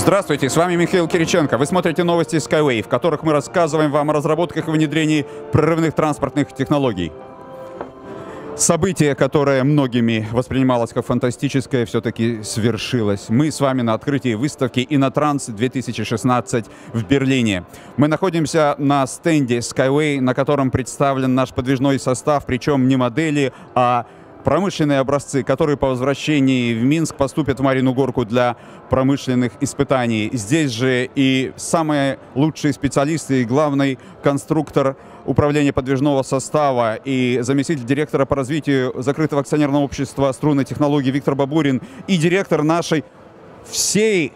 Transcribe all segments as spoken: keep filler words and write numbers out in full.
Здравствуйте, с вами Михаил Кириченко. Вы смотрите новости Skyway, в которых мы рассказываем вам о разработках и внедрении прорывных транспортных технологий. Событие, которое многими воспринималось как фантастическое, все-таки свершилось. Мы с вами на открытии выставки «Иннотранс две тысячи шестнадцать» в Берлине. Мы находимся на стенде Skyway, на котором представлен наш подвижной состав, причем не модели, а промышленные образцы, которые по возвращении в Минск поступят в Марьину Горку для промышленных испытаний. Здесь же и самые лучшие специалисты, и главный конструктор управления подвижного состава и заместитель директора по развитию закрытого акционерного общества «Струнные технологии» Виктор Бабурин, и директор нашей, всей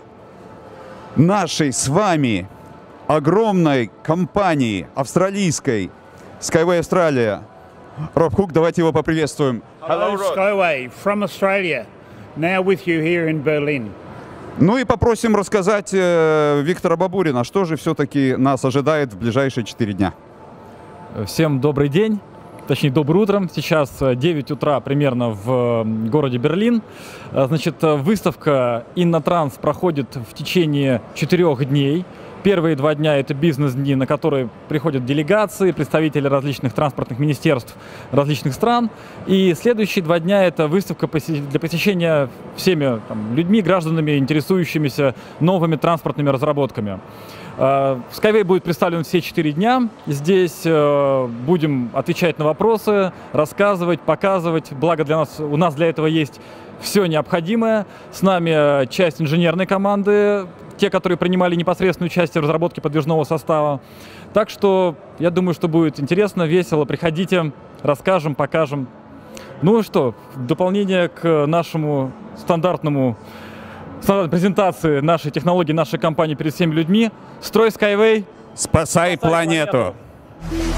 нашей с вами огромной компании австралийской Skyway Australia. Роб Хук, давайте его поприветствуем. Hello, Skyway from Australia. Now with you here in Berlin. Ну и попросим рассказать э, Виктора Бабурина, что же все-таки нас ожидает в ближайшие четыре дня. Всем добрый день, точнее доброе утро. Сейчас девять утра примерно в городе Берлин. Значит, выставка «Иннотранс» проходит в течение четырех дней. Первые два дня — это бизнес-дни, на которые приходят делегации, представители различных транспортных министерств различных стран. И следующие два дня — это выставка для посещения всеми там, людьми, гражданами, интересующимися новыми транспортными разработками. В Skyway будет представлен все четыре дня. Здесь будем отвечать на вопросы, рассказывать, показывать. Благо для нас, у нас для этого есть все необходимое. С нами часть инженерной команды, те, которые принимали непосредственную участие в разработке подвижного состава. Так что я думаю, что будет интересно, весело. Приходите, расскажем, покажем. Ну и что, в дополнение к нашему стандартному стандартной презентации нашей технологии, нашей компании перед всеми людьми, строй Skyway, спасай, спасай планету! планету.